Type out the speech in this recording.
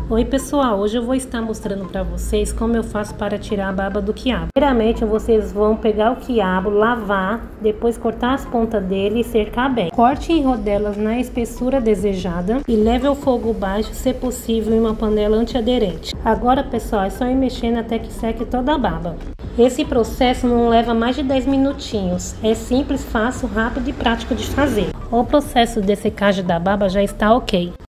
Oi pessoal, hoje eu vou estar mostrando para vocês como eu faço para tirar a baba do quiabo. Primeiramente vocês vão pegar o quiabo, lavar, depois cortar as pontas dele e cercar bem. Corte em rodelas na espessura desejada e leve ao fogo baixo, se possível em uma panela antiaderente. Agora pessoal, é só ir mexendo até que seque toda a baba. Esse processo não leva mais de 10 minutinhos, é simples, fácil, rápido e prático de fazer. O processo de secagem da baba já está ok.